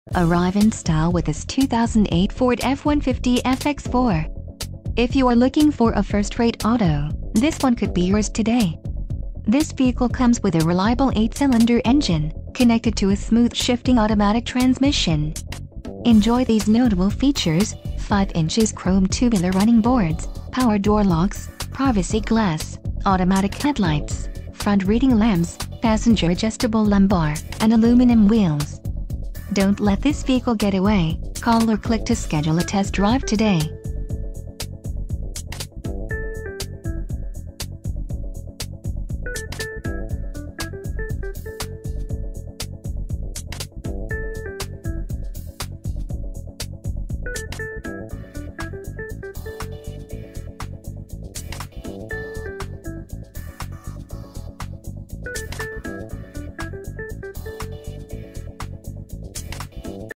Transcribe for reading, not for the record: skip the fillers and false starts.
Arrive in style with this 2008 Ford F-150 FX4. If you are looking for a first-rate auto, this one could be yours today. This vehicle comes with a reliable 8-cylinder engine, connected to a smooth shifting automatic transmission. Enjoy these notable features: 5 inches chrome tubular running boards, power door locks, privacy glass, automatic headlights, front reading lamps, passenger adjustable lumbar, and aluminum wheels. Don't let this vehicle get away. Call or click to schedule a test drive today.